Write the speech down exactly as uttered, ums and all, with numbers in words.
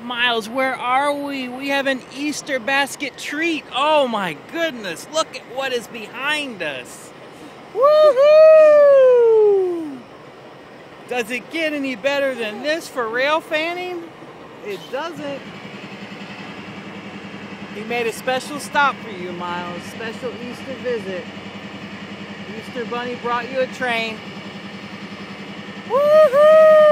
Myles, where are we? We have an Easter basket treat. Oh my goodness, look at what is behind us. Woohoo! Does it get any better than this for Railfanning? It doesn't. He made a special stop for you, Myles. Special Easter visit. Easter Bunny brought you a train. Woohoo!